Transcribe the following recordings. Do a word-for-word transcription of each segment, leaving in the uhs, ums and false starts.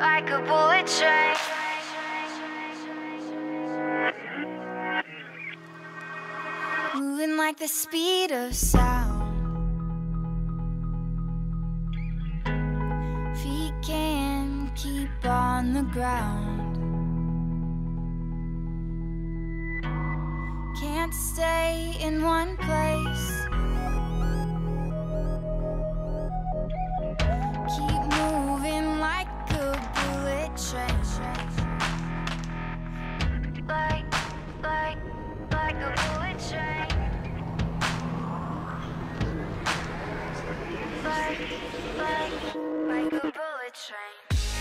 like a bullet train. Moving like the speed of sound. Feet can't keep on the ground. Can't stay in one place. Keep moving like a bullet train. Like, like, like a bullet train. Like, like, like a bullet train.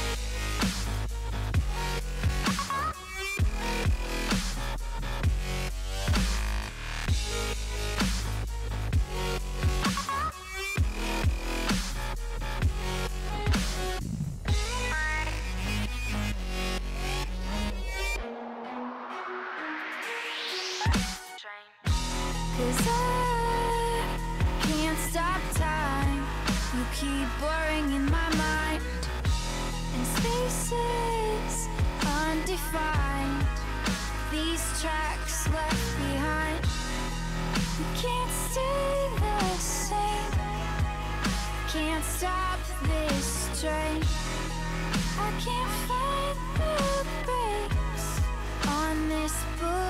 Cause I can't stop time. You keep blurring in my mind, and spaces undefined. These tracks left behind. You can't stay the same. Can't stop this train. I can't find the brakes on this bullet.